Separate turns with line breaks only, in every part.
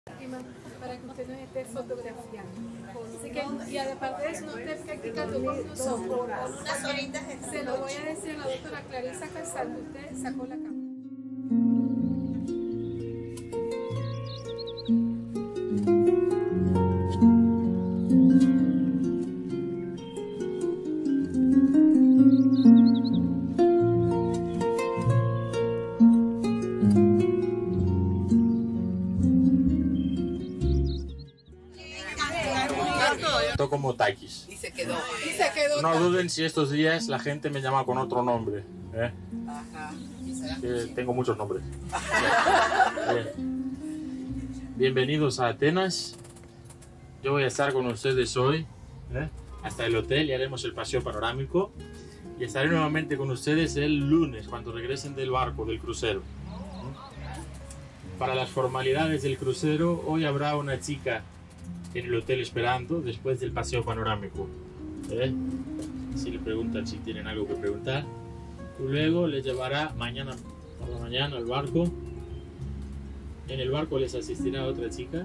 Para que usted nos esté fotografiando. Así que, y aparte de eso, no esté practicando con nosotros. Se lo voy a decir a la doctora Clarisa Casal, que usted sacó la cámara.
Como Takis.
Y se quedó.
No duden si estos días la gente me llama con otro nombre.
Ajá.
Tengo muchos nombres. Bienvenidos a Atenas. Yo voy a estar con ustedes hoy hasta el hotel y haremos el paseo panorámico. Y estaré nuevamente con ustedes el lunes cuando regresen del barco, del crucero. Para las formalidades del crucero, hoy habrá una chica en el hotel esperando después del paseo panorámico. Si le preguntan si tienen algo que preguntar. Y luego les llevará mañana por la mañana al barco. En el barco les asistirá otra chica.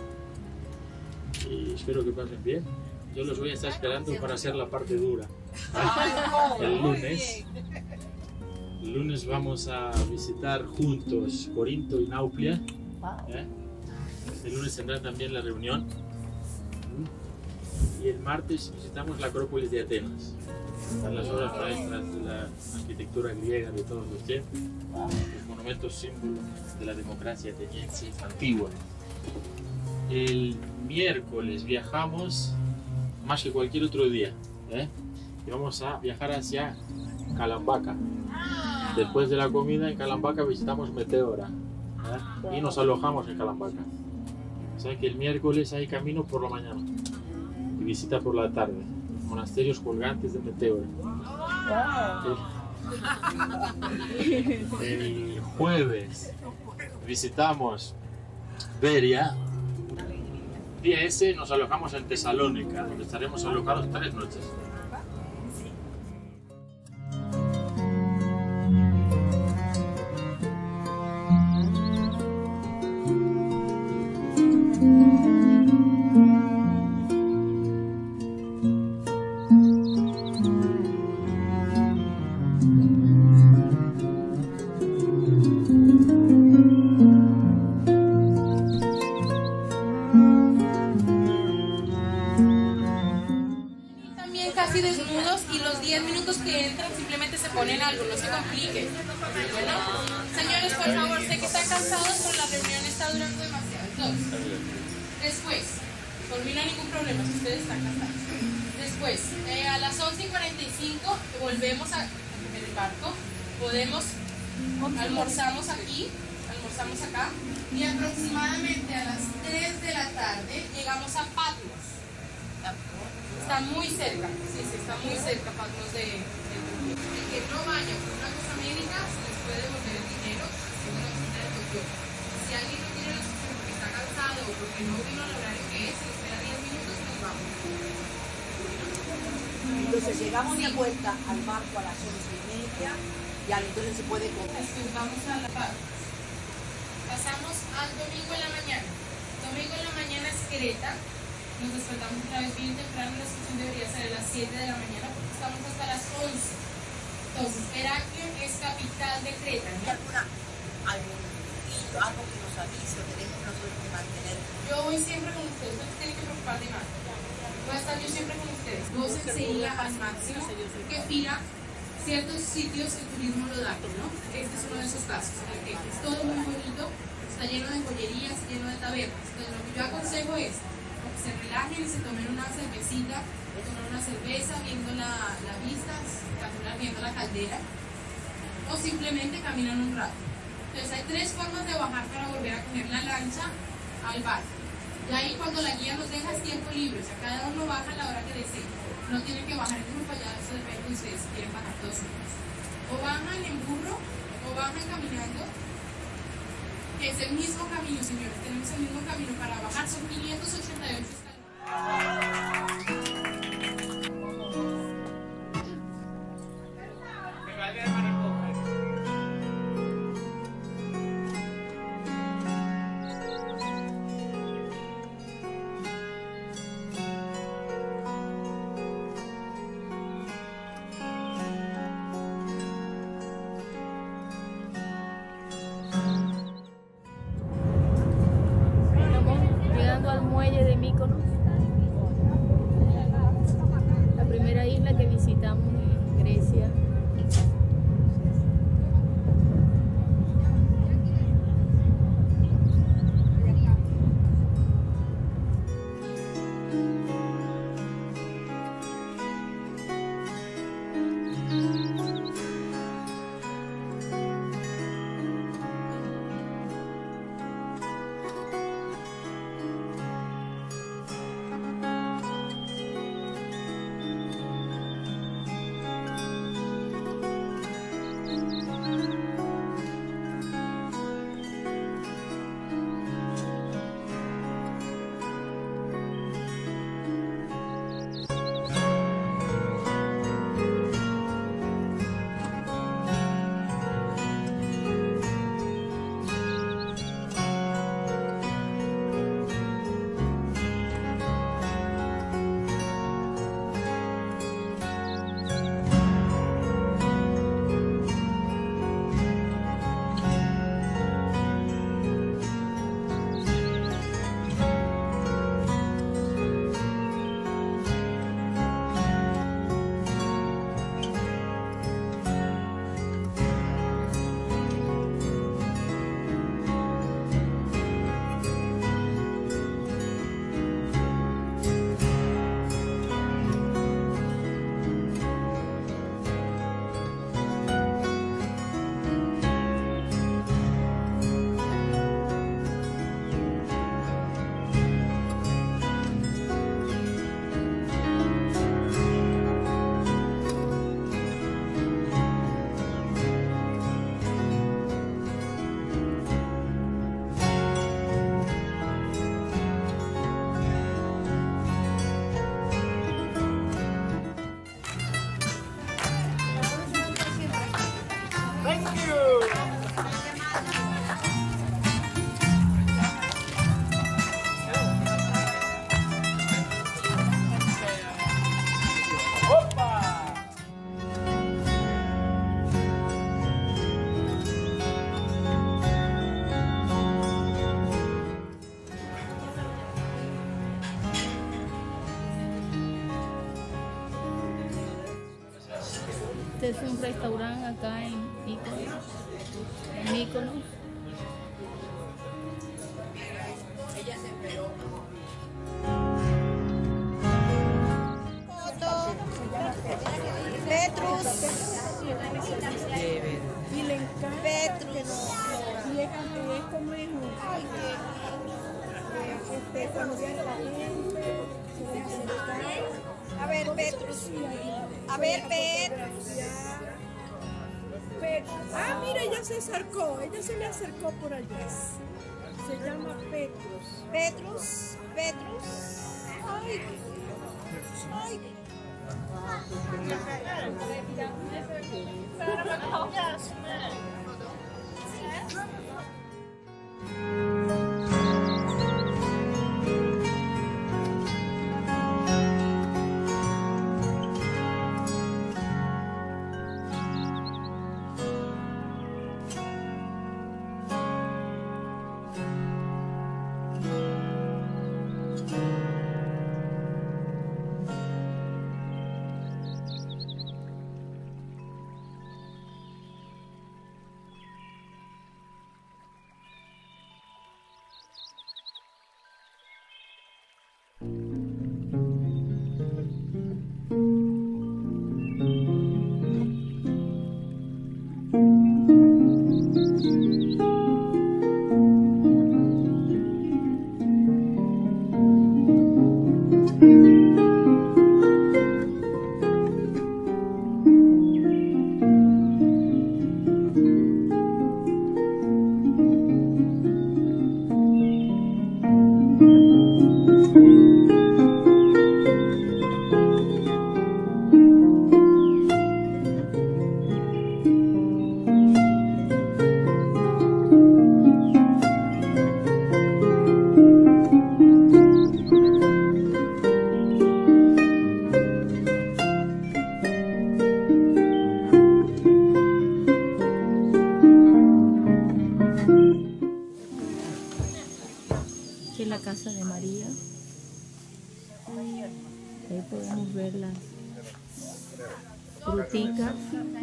Y espero que pasen bien. Yo los voy a estar esperando para hacer la parte dura. El lunes. El lunes vamos a visitar juntos Corinto y Nauplia. El lunes tendrán también la reunión. Y el martes visitamos la Acrópolis de Atenas. Están las obras maestras de la arquitectura griega de todos los tiempos, los monumentos símbolos de la democracia ateniense antigua. El miércoles viajamos más que cualquier otro día. Y vamos a viajar hacia Calambaca. Después de la comida en Calambaca visitamos Meteora y nos alojamos en Calambaca. O sea que el miércoles hay camino por la mañana y visita por la tarde, monasterios colgantes de Meteora. El jueves visitamos Beria. Día ese nos alojamos en Tesalónica, donde estaremos alojados 3 noches.
Casi desnudos y los 10 minutos que entran simplemente se ponen algo, no se compliquen. Bueno, señores, por favor, sé que están cansados, pero la reunión está durando demasiado. Entonces, después, por mí no hay ningún problema si ustedes están cansados. Después, a las 11:45 volvemos a coger el barco, almorzamos acá y aproximadamente a las 3 de la tarde llegamos a Patmos. Está muy cerca, sí, está muy cerca Patmos de Turquía. El que no vaya por una cosa médica se les puede devolver el dinero según la oficina del doctor. Si alguien no tiene la opción porque está cansado o porque no vino al horario que es, se espera 10 minutos y nos vamos.
Entonces llegamos de vuelta al barco a las 11:30 y entonces se puede comer.
Después vamos a la paz. Pasamos al domingo en la mañana. Domingo en la mañana es Creta. Nos despertamos otra vez bien temprano, la estación debería ser a las 7 de la mañana porque estamos hasta las 11. Entonces, Heraklion es capital de Creta, ¿no?
Algo que nos avise, tenemos nosotros que mantener.
Yo voy siempre con ustedes, no se tienen que preocupar de más. Voy a estar yo siempre con ustedes. Vos enseguida al máximo que Fira ciertos sitios el turismo lo da, ¿no? Este es uno de esos casos en el que es todo muy bonito, está lleno de joyerías, lleno de tabernas. Entonces, lo que yo aconsejo es se relajen y se tomen una cervecita, tomen una cerveza viendo la vista, viendo la caldera, o simplemente caminan un rato. Entonces hay 3 formas de bajar para volver a coger la lancha al barco. Y ahí cuando la guía nos deja es tiempo libre, o sea, cada uno baja a la hora que desee. No tienen que bajar en grupo, ya eso depende de ustedes si quieren bajar todos juntos. O bajan en burro, o bajan caminando, que es el mismo camino, señores, tenemos el mismo camino para bajar, son 588 escalones.
muelle de Mykonos, la primera isla que visitamos en Grecia. Este es un restaurante acá en Mykonos.
Petrus. Y le encanta. Petrus. Y es como es cuando viene la gente, se deja sentar.
A ver, Petrus. A ver, Petrus.
Ah, mira, ella se acercó, ella se le acercó por allá. Se llama Petrus.
Petrus, Petrus. Ay, ay.
Aquí es la casa de María. Ahí podemos ver las fruticas.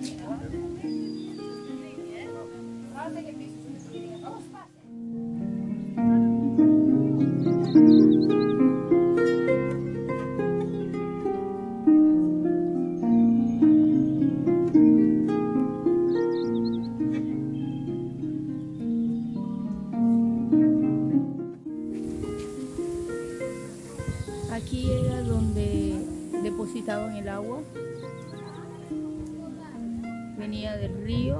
Aquí era donde depositaban el agua. Venía del río.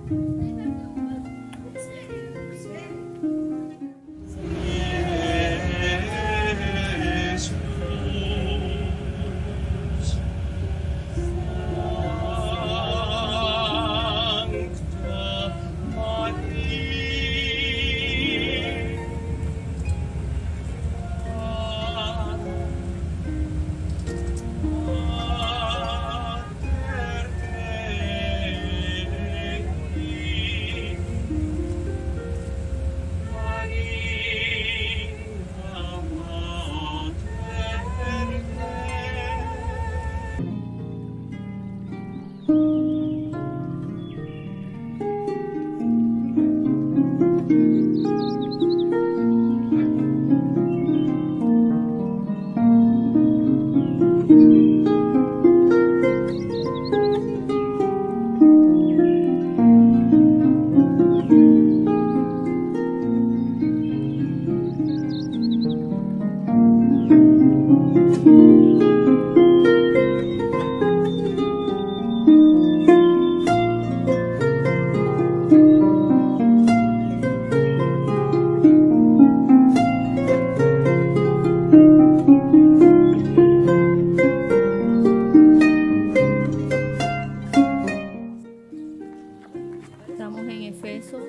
Estamos en Efesos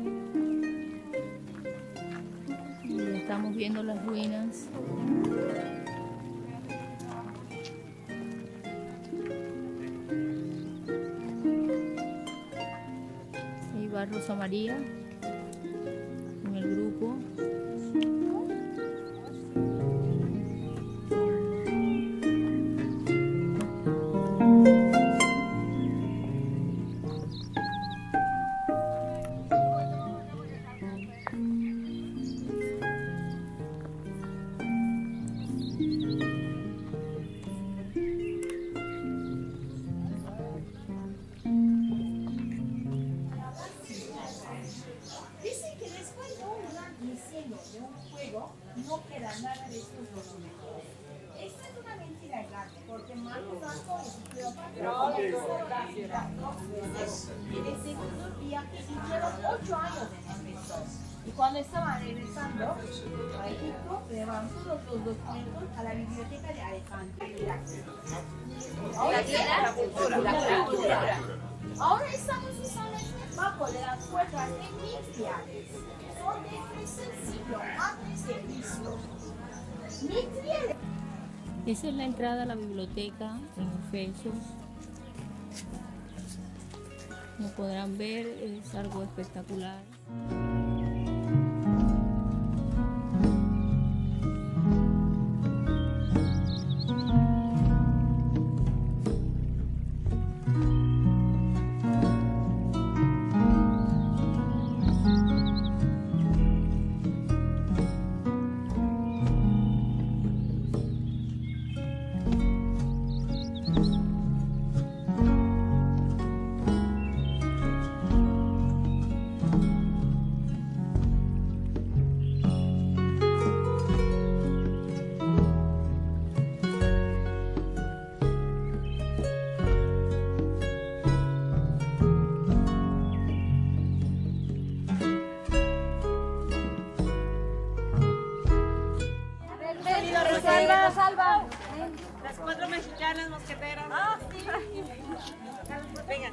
y estamos viendo las ruinas. Ahí va Rosa María con el grupo.
Dicen que después de un gran diseño de un juego, no queda nada de estos documentos. Esta es una mentira grande, porque Marcos Antonio y Cleopatra en el segundo viaje hicieron 8 años en Efesos. Y cuando estaban regresando a Egipto, llevaban todos los documentos a la biblioteca de Alejandría. Ahora estamos usando el mapa de las puertas egipcias. Son del tercer siglo antes de Cristo.
Esa es la entrada a la biblioteca en Efesos. Como podrán ver, es algo espectacular.
Salva. Las 4 mexicanas mosqueteras. Ah, sí. Venga.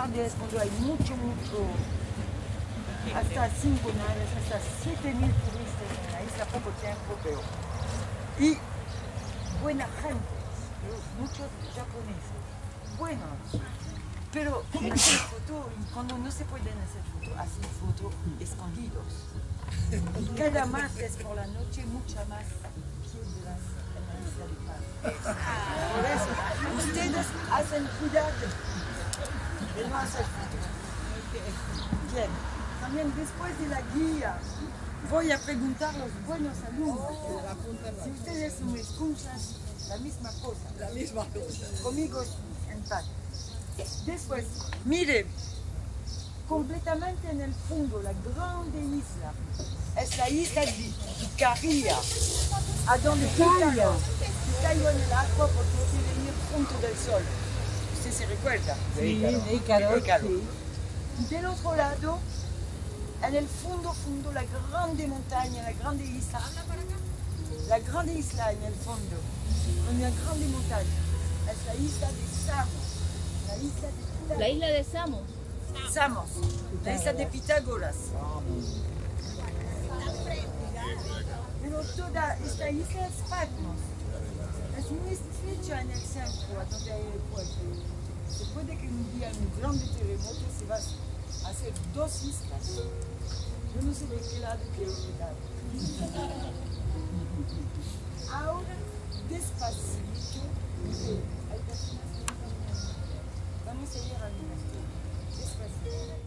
de Desmundo hay mucho, hasta 5 naves, hasta 7.000 turistas en la isla, poco tiempo, pero... Y buena gente, muchos japoneses, buenos. Pero hacen foto y cuando no se pueden hacer foto, hacen foto escondidos. Y cada martes por la noche mucha más piedras en la isla de Paz. Por eso, ustedes hacen cuidado de no hacer fotos. Bien, también después de la guía voy a preguntar a los buenos alumnos. Si ustedes me escuchan, la misma cosa. Conmigo en paz. Después, miren, completamente en el fondo, la grande isla, es la isla de Icaria, a donde Ícaro cayó en el agua porque quiere ir junto del sol. ¿Usted se recuerda?
Sí, de Ícaro.
Sí. Y del otro lado, en el fondo, la grande montaña, la grande isla en el fondo, una grande montaña, es la isla de Samos.
La isla de Samos.
Samos, la isla de Pitágoras. Pero toda esta isla es Patmos. Es muy estrecha en el centro, donde hay el puerto. Se puede que un día en un grande terremoto se va a hacer 2 islas. Yo no sé de qué lado quiero quedar. Ahora, despacito, hay personas que vamos a ir al monasterio. Despacito.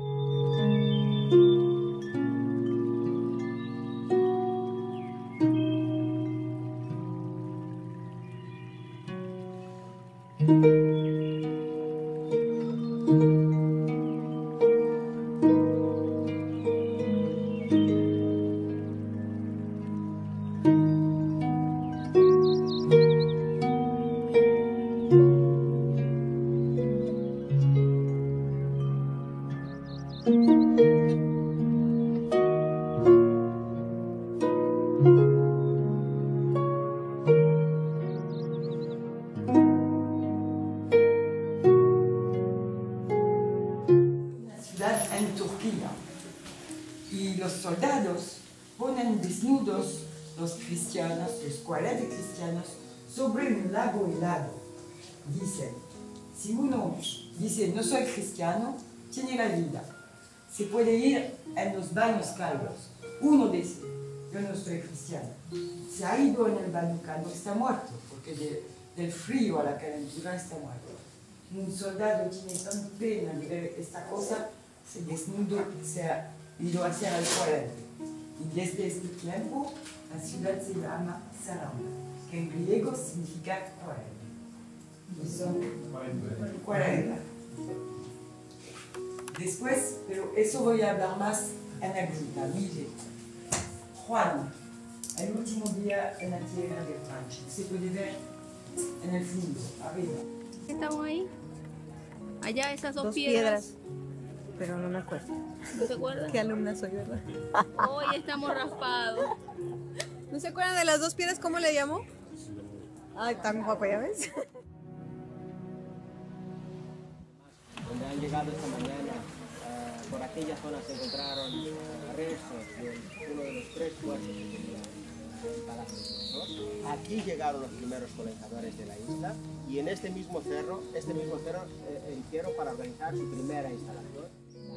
En Turquía, y los soldados ponen desnudos los cristianos, los 40 cristianos, sobre un lago helado. Dicen, si uno dice no soy cristiano, tiene la vida, se puede ir en los baños cálidos. Uno dice, yo no soy cristiano, se ha ido en el baño cálido, está muerto, porque del frío a la calentura está muerto. Un soldado tiene tan pena de ver esta cosa, se desnudo, se ha ido hacia el 40. Y desde este tiempo, la ciudad se llama Saranda, que en griego significa 40. Y son 40. Después, pero eso voy a hablar más en la gruta. Mire, Juan, el último día en la tierra de Francia, se puede ver en el fondo, arriba.
¿Estamos ahí? Allá esas dos
piedras. Pero no me acuerdo.
¿No se acuerdan?
¿Qué alumna soy, verdad?
Hoy estamos raspados.
¿No se acuerdan de las 2 piedras? ¿Cómo le llamo? Ay, tan guapa, ¿ya ves?
Donde han llegado esta mañana, por aquella zona se encontraron restos de uno de los 3 puestos que tenía el Palacio del Profesor. Aquí llegaron los primeros colonizadores de la isla y en este mismo cerro hicieron para organizar su primera instalación.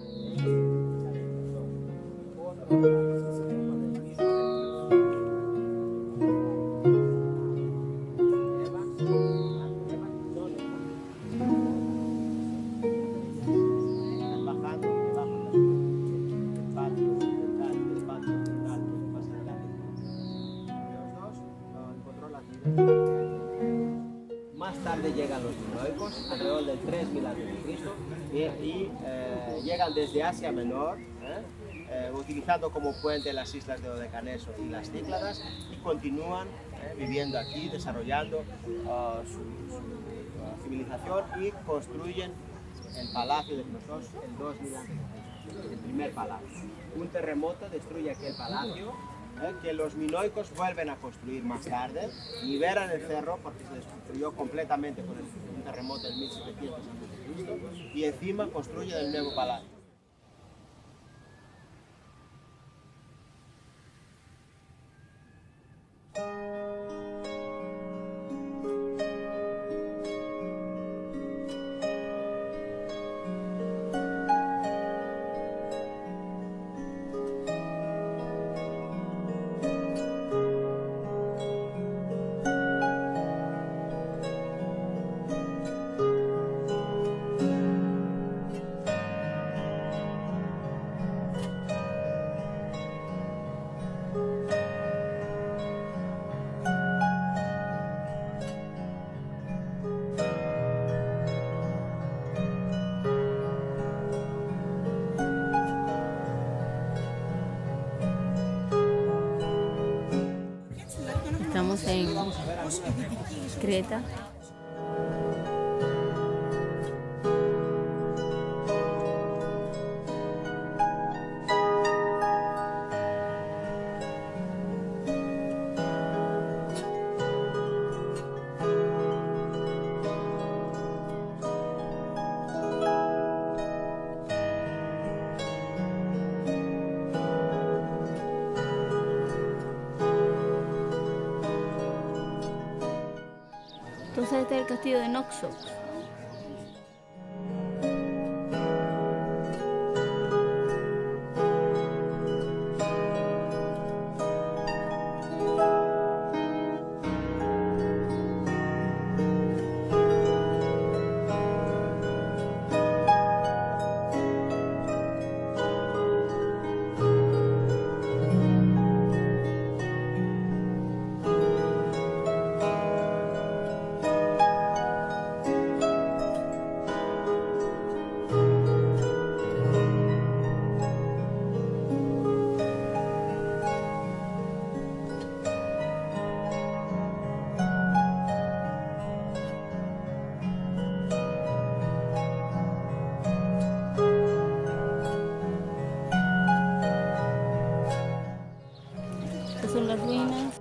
Más tarde llegan los minoicos, alrededor del 3000 a.C. y llegan desde Asia Menor, utilizando como puente las islas de Dodecaneso y las Cícladas, y continúan viviendo aquí, desarrollando su civilización y construyen el Palacio de Knossos en 2000 a.C., el primer palacio. Un terremoto destruye aquel palacio, que los minoicos vuelven a construir más tarde, liberan el cerro porque se destruyó completamente con un terremoto en 1700 a.C. y encima construyen el nuevo palacio.
Estamos en Creta. Entonces este es el castillo de Naxos. Estas son las ruinas